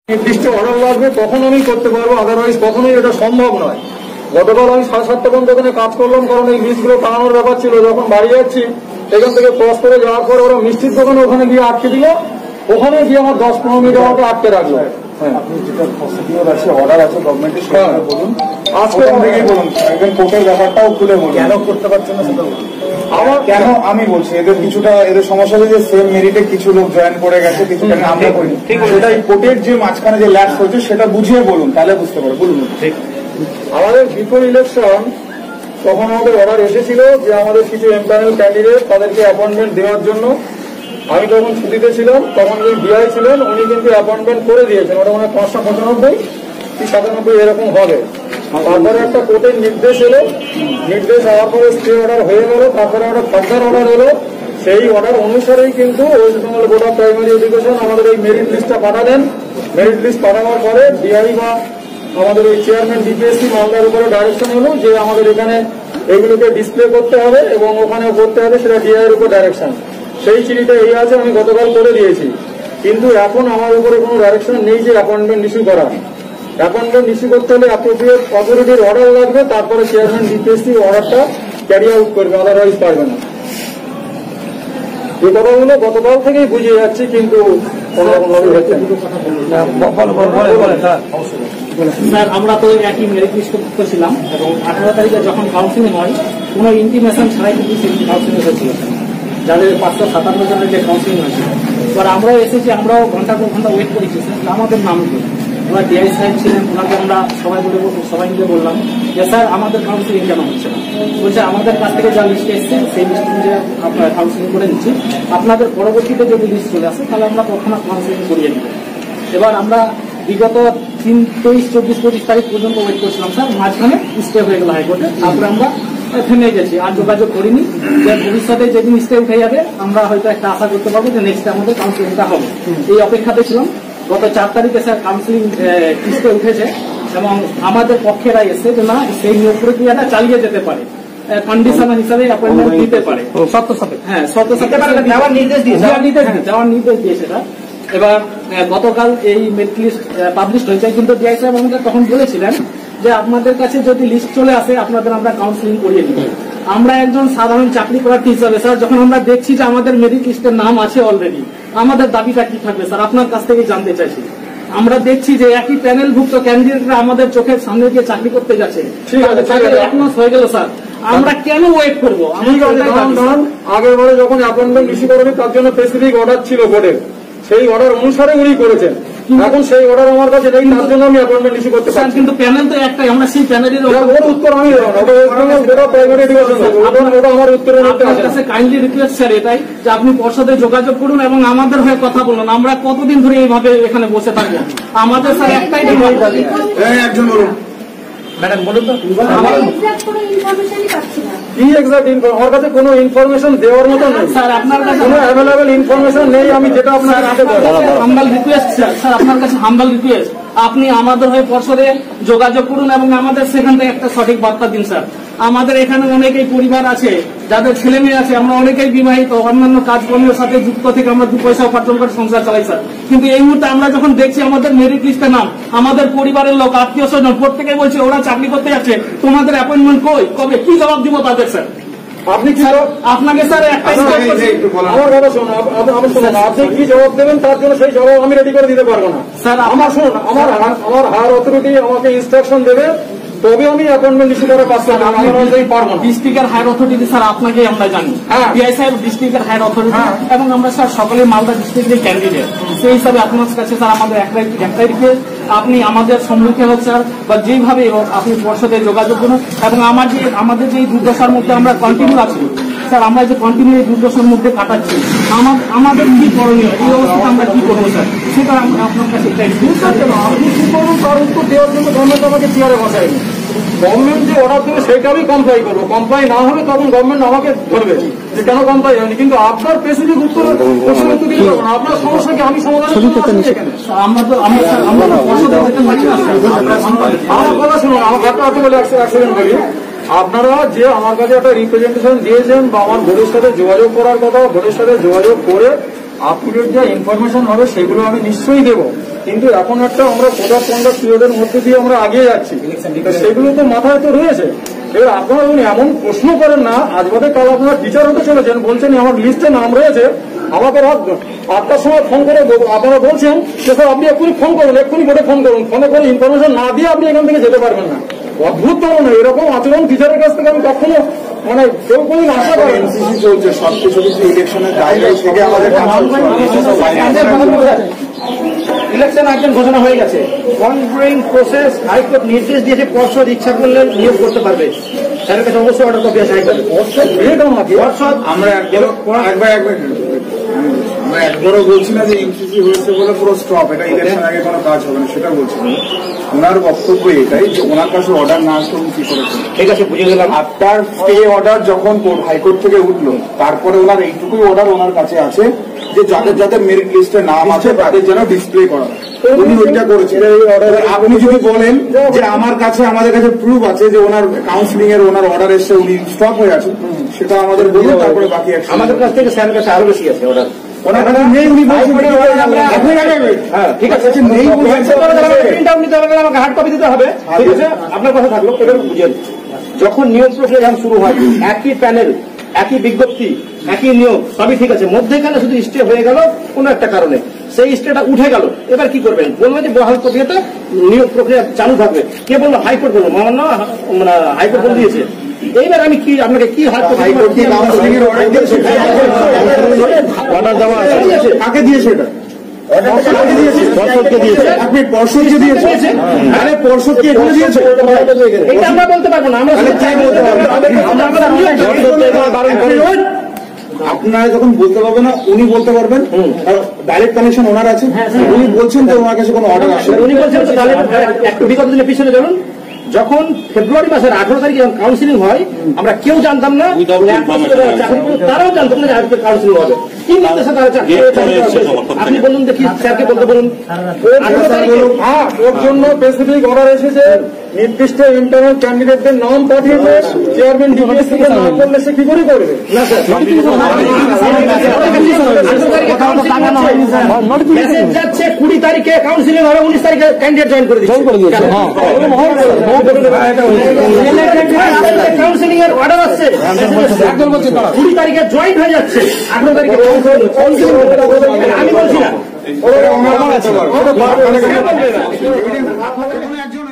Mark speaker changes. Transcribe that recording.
Speaker 1: নির্দিষ্ট অর্ডার লাগবে তখন আমি করতে পারবো, আদারওয়াইজ কখনোই এটা সম্ভব নয়। গতকাল আমি 7:30 পর্যন্ত ওখানে কাজ করলাম, কারণ এই লিস্টগুলো টানানোর ব্যাপার ছিল। যখন বাড়ি যাচ্ছি এখান থেকে ক্রস করে যাওয়ার পর ওরা মিষ্টির দোকানে ওখানে গিয়ে আটকে দিল, ওখানে গিয়ে আমার 10-15 মিনিট আমাকে আটকে রাখলো।
Speaker 2: আপনি যেটা প্রসিডিওর আছে, অর্ডার আছে গভর্নমেন্টের, সেটা বলুন।
Speaker 1: আজকে
Speaker 2: থেকেই বলুন, একদম কোর্টের ব্যাপারটাও খুলে বলুন।
Speaker 1: কেন করতে পারছেন না সেটা বলুন।
Speaker 2: আমার কেন আমি বলছি, এদের সমস্যা হচ্ছে যে সেম মেরিটে কিছু লোক জয়েন করে গেছে, কিছু আমরা করিনি। সেটা এই কোর্টের যে মাঝখানে যে ল্যাপস হচ্ছে সেটা বুঝিয়ে বলুন, তাহলে বুঝতে পারবো। বলুন।
Speaker 1: আমাদের বিফোর ইলেকশন তখন আমাদের অর্ডার এসেছিল যে আমাদের কিছু এমপ্যানেল ক্যান্ডিডেট তাদেরকে অ্যাপয়েন্টমেন্ট দেওয়ার জন্য। আমি তখন ছুটিতে ছিলাম, তখন যে ডিআই ছিলেন উনি কিন্তু অ্যাপয়েন্টমেন্ট করে দিয়েছেন। ওটা মানে 595 কি 97 এরকম হবে। তারপরে একটা কোর্টের নির্দেশ এলো, নির্দেশ হওয়ার পরে স্টে অর্ডার হয়ে গেল, তারপরে একটা ফার্দার অর্ডার এলো। সেই অর্ডার অনুসারেই কিন্তু West Bengal board of primary education আমাদের এই মেরিট লিস্টটা পাঠালেন। মেরিট লিস্ট পাঠানোর পরে ডিআই বা আমাদের ওই চেয়ারম্যান ডিপিএসসি মালদার উপরে ডাইরেকশন হলো যে আমাদের এখানে এগুলোকে ডিসপ্লে করতে হবে এবং ওখানেও করতে হবে, সেটা ডিআই এর উপর ডাইরেকশন। সেই চিঠিটা এই আছে, আমি গতকাল করে দিয়েছি। কিন্তু এখন আমার উপরে কোনো ডাইরেকশন নেই যে অ্যাপয়েন্টমেন্ট ইস্যু করা। অ্যাপয়েন্টমেন্ট ইস্যু করতে হলে অ্যাপ্রোপ্রিয়েট অথরিটির অর্ডার লাগবে, তারপরে চেয়ারম্যান ডিপিএসসি অর্ডারটা ক্যারি আউট করবে, আদারওয়াইজ পারবে না। এই কথাগুলো গতকাল থেকেই বুঝিয়ে যাচ্ছি, কিন্তু কোনোরকমভাবে হচ্ছে
Speaker 3: স্যার আমরা তো একই মেরিট লিস্ট করছিলাম এবং 18 তারিখে যখন কাউন্সিলিং হয় কোনো ইন্টিমেশন ছাড়াই কিন্তু কাউন্সিলিং হয়েছিল, যাদের 557 জনের যে কাউন্সিলিং হয়েছিল। এবার আমরাও এসেছি, আমরাও ঘন্টার পর ঘন্টা ওয়েট করেছি, আমাদের নাম কি। এবার ডিআই সাহেব ছিলেন, ওনাকে আমরা সবাই মিলে বললাম যে স্যার আমাদের কাউন্সিলিং কেন হচ্ছে না। বলছে আমাদের কাছ থেকে যা লিস্ট এসছে সেই লিস্ট অনুযায়ী আপনারা কাউন্সিলিং করে দিচ্ছি, আপনাদের পরবর্তীতে যদি লিস্ট চলে আসে তাহলে আমরা তখন কাউন্সিলিং করিয়ে দিব। এবার আমরা বিগত 3, 23, 24, 25 তারিখ পর্যন্ত ওয়েট করছিলাম স্যার, মাঝখানে স্টে হয়ে গেল হাইকোর্টে। তারপরে আমরা থেমে গেছি, আর যোগাযোগ করিনি যে ভবিষ্যতে যেদিন স্টে উঠে যাবে আমরা হয়তো একটা আশা করতে পারবো যে নেক্সট আমাদের কাউন্সিলিংটা হবে। এই অপেক্ষাতে ছিলাম। গত 4 তারিখে স্যার কাউন্সিলিং স্টে উঠেছে এবং আমাদের পক্ষে রায় এসে যে না, সেই নিয়োগ প্রক্রিয়াটা চালিয়ে যেতে পারে, কন্ডিশন হিসাবে অ্যাপয়েন্টমেন্ট দিতে পারে, শর্ত সাপেক্ষে। হ্যাঁ, শর্ত সাপেক্ষে দেওয়ার নির্দেশ দিয়েছে। এবার গতকাল এই মেরিট লিস্ট পাবলিশ হয়েছে, কিন্তু ডিআই সাহেব আমাদের তখন বলেছিলেন যে আপনাদের কাছে যদি লিস্ট চলে আসে আপনাদের আমরা কাউন্সিলিং করিয়ে দিব। আমরা একজন সাধারণ চাকরি প্রার্থী হিসাবে স্যার যখন আমরা দেখছি যে আমাদের মেরিট লিস্টের নাম আছে অলরেডি, আমাদের দাবিটা কি থাকবে স্যার আপনার কাছ থেকে জানতে চাইছি। আমরা দেখছি যে একই প্যানেলভুক্ত ক্যান্ডিডেটরা আমাদের চোখের সামনে দিয়ে চাকরি করতে যাচ্ছে, 1 মাস হয়ে গেল স্যার, আমরা কেন ওয়েট করবো?
Speaker 1: আগের বারে যখন অ্যাপয়েন্টমেন্ট ইস্যু করবে তার জন্য স্পেসিফিক অর্ডার ছিল বোর্ডের, সেই অর্ডার অনুসারে উনি করেছেন। এখন সেই অর্ডার আমার কাছে নেই, তার জন্য আমি অ্যাপয়েন্টমেন্ট ইস্যু করতে পারছি।
Speaker 3: কিন্তু প্যানেল তো একটাই, আমরা সেই প্যানেলের
Speaker 1: উত্তর আমি দেবো না, ওটা প্রাইমারি এডুকেশন, ওটা আমার উত্তরের মধ্যে আছে।
Speaker 3: কাছে কাইন্ডলি রিকোয়েস্ট স্যার এটাই যে আপনি পর্ষদে যোগাযোগ করুন এবং আমাদের হয়ে কথা বলুন। আমরা কতদিন ধরে এইভাবে এখানে বসে থাকবো? আমাদের স্যার একটাই দাবি।
Speaker 2: একজন বলুন
Speaker 3: ম্যাডাম বলুন তো,
Speaker 1: আমার কাছে কোনো ইনফরমেশন দেওয়ার মতো নেই
Speaker 3: স্যার, আপনার কাছে
Speaker 1: কোনো অ্যাভেলেবেল ইনফরমেশন নেই। আমি যেটা আপনার
Speaker 3: হাম্বল রিকোয়েস্ট স্যার, আপনার কাছে হাম্বল রিকোয়েস্ট, আপনি আমাদের হয়ে পর্ষদে যোগাযোগ করুন এবং আমাদের সেখান থেকে একটা সঠিক বার্তা দিন স্যার। আমাদের এখানে অনেকেই পরিবার আছে, যাদের ছেলে মেয়ে আছে, আমরা অনেকেই বিবাহিত, অন্যান্য কাজকর্মের সাথে যুক্ত থেকে আমরা 2 পয়সা উপার্জন করে সংসার চালাই স্যার। কিন্তু এই মুহূর্তে আমরা যখন দেখছি আমাদের মেরিট লিস্টের নাম, আমাদের পরিবারের লোক, আত্মীয় স্বজন প্রত্যেকেই বলছে ওরা চাকরি করতে যাচ্ছে, তোমাদের অ্যাপয়েন্টমেন্ট কই, কবে, কি জবাব দিব তাদের স্যার?
Speaker 1: আপনি কি
Speaker 3: আপনাকে স্যার একটা
Speaker 1: আমার কথা শুনুন, আপনি কি জবাব দেবেন তার জন্য সেই জবাব আমি রেডি করে দিতে পারবো না
Speaker 3: স্যার।
Speaker 1: আমার শুনুন, আমার হায়ার অথরিটি আমাকে ইনস্ট্রাকশন দেবে, তবে আমি অ্যাপয়েন্টমেন্ট ইস্যু করে পাচ্ছি, আমি অনুযায়ী পারবো না।
Speaker 3: ডিস্ট্রিক্টের হায়ার অথরিটি স্যার আপনাকে আমরা জানি, ডিআই সাহেব ডিস্ট্রিক্টের হায়ার অথরিটি এবং আমরা স্যার সকলে মালদা ডিস্ট্রিক্টের ক্যান্ডিডেট। সেই হিসাবে আপনার কাছে স্যার আমাদের একটাই রিকোয়েস্ট, আপনি আমাদের সম্মুখে হোক স্যার বা যেইভাবে হোক আপনি পর্ষদে যোগাযোগ করুন এবং আমাদের যে দুর্দশার মধ্যে আমরা কন্টিনিউ আছি স্যার, আমরা যে কন্টিনিউ এই দুর্দশার মধ্যে কাটাচ্ছি, আমাদের কি করণীয়, এই অবস্থাতে আমরা কি করবো স্যার, সেটা আপনার কাছে
Speaker 1: আপনি কি করুন তার উত্তর দেওয়ার জন্য গভর্নমেন্ট আমাকে চেয়ারে বসায়নি। গভর্নমেন্ট যে অর্ডার দেবে সেটা আমি কমপ্লাই করবো, কমপ্লাই না হবে তখন গভর্নমেন্ট আমাকে ধরবে যে কেন কমপ্লাই হয়নি। কিন্তু আপনার স্পেসিফিক উত্তর দিতে পারবো না, আপনার সমস্যাকে আমি সমাধান এখানে। আমার কথা শুনুন, আমার কথা আপনি বলে অ্যাক্সিডেন্ট বলি, আপনারা যে আমার কাছে একটা রিপ্রেজেন্টেশন দিয়েছেন বা আমার বোর্ডের সাথে যোগাযোগ করার কথা, বোর্ডের সাথে যোগাযোগ করে আপ টু ডেট যা ইনফরমেশন হবে সেগুলো আমি নিশ্চয়ই দেবো, কিন্তু এখন একটা আমরা কোড অফ কন্ডাক্ট পিরিয়ডের মধ্যে দিয়ে আমরা আগে যাচ্ছি, সেগুলো তো মাথায় তো রয়েছে। এবার আপনারা এমন প্রশ্ন করেন না, আজ বাদে কাল আপনারা টিচার হতে চলেছেন, বলছেন আমার লিস্টে নাম রয়েছে, আমাকে রাত 8টার সময় ফোন করে আপনারা বলছেন যে স্যার আপনি এক্ষুনি ফোন করুন, এক্ষুনি বোর্ডে ফোন করুন, ফোনে করে ইনফরমেশন না দিয়ে আপনি এখান থেকে যেতে পারবেন না। অদ্ভুত না, এরকম আচরণ টিচারের কাছ থেকে আমি কখনো কেউ কোনদিন আশা করেন।
Speaker 2: এনসিসি চলছে, সবকিছু কিছু ইলেকশনের জায়গায় থেকে আমাদের
Speaker 3: ইলেকশন একজন ঘোষণা হয়ে গেছে, কনফারিং প্রসেস হাইকোর্ট নির্দেশ দিয়েছে, পর্ষদ ইচ্ছা করলে নিয়োগ করতে পারবে। স্যারের কাছে অবশ্যই অর্ডার কপি আছে হাইকোর্টে। পর্ষদ
Speaker 2: আমরা একবারও বলছি না যে এনসিসি হয়েছে বলে পুরো স্টপ, এটা ইলেকশন আগে কোনো কাজ হবে না, সেটা বলছি না। ওনার বক্তব্য এটাই যে ওনার কাছে অর্ডার না আসলে কি করেছেন।
Speaker 3: ঠিক আছে, বুঝে গেলাম।
Speaker 2: আপনার স্টে অর্ডার যখন হাইকোর্ট থেকে উঠলো, তারপরে ওনার এইটুকুই অর্ডার ওনার কাছে আছে যে যাদের যাদের মেরিট লিস্টে নাম আছে তাদের যেন ডিসপ্লে করা, উনি ওইটা করেছেন। আপনি যদি বলেন যে আমাদের কাছে প্রুফ আছে যে ওনার কাউন্সিলিং এর ওনার অর্ডার এসে উনি স্টপ হয়ে আছে, সেটা আমাদের বলুন, তারপরে বাকি
Speaker 3: আমাদের কাছ থেকে স্যারের কাছে আরো বেশি আছে অর্ডার।
Speaker 2: ওনার কাছে নেই, উনি ঠিক আছে নেই,
Speaker 3: আমাকে হার্ড কপি দিতে হবে। ঠিক আছে, আপনার কথা থাকলো। এবার বুঝেন, যখন নিয়োগ প্রক্রিয়া যখন শুরু হয়, একই প্যানেল, একই বিজ্ঞপ্তি, একই নিয়োগ, সবই ঠিক আছে, মধ্যেখানে শুধু স্টে হয়ে গেল কোনো একটা কারণে, সেই স্টেটা উঠে গেল। এবার কি করবেন? বলবেন যে বহাল প্রক্রিয়াতে নিয়োগ প্রক্রিয়া চালু থাকবে। কে বললো? হাইকোর্ট বললো, মহামান্য হাইকোর্ট বলে দিয়েছে। এইবার আমি কি আপনাকে কি
Speaker 2: হাইকোর্ট অর্ডার দেওয়া আছে, কাকে দিয়েছে এটা? পর্ষদকে দিয়েছে। আপনি পর্ষদকে দিয়েছে? আরে পর্ষদকে এখানে দিয়েছে,
Speaker 3: এটা আমরা বলতে পারবো না। আমরা
Speaker 2: আপনারা যখন বলতে পারবেন না, উনি বলতে পারবেন, ডাইরেক্ট কানেকশন ওনার আছে। উনি বলছেন যে ওনার কাছে কোনো অর্ডার আসে,
Speaker 3: উনি বলছেন একটু বিগত দিনের পিছনে চলুন। যখন ফেব্রুয়ারি মাসের 18 তারিখে যখন কাউন্সিলিং হয়, আমরা কেউ জানতাম না, তারাও জানতাম না যে আজকে কাউন্সিলিং হবে। কি নির্দেশে তারা আপনি বলুন দেখি, স্যারকে বলতে বলুন।
Speaker 1: ওর জন্য স্পেসিফিক অর্ডার এসেছে, নির্দিষ্ট ইন্টারনাল ক্যান্ডিডেটদের নাম পাঠিয়েছে, চেয়ারম্যান ডিপিএস থেকে নাম করলে সে কি করে করবে? না স্যার,
Speaker 3: যাচ্ছে 20 তারিখে কাউন্সিলিং হবে, 19 তারিখে ক্যান্ডিডেট জয়েন করে দিচ্ছে। কাউন্সিলিং এর অর্ডার আসছে, 20 তারিখে জয়েন হয়ে যাচ্ছে, 18 তারিখে আমি বলছি না।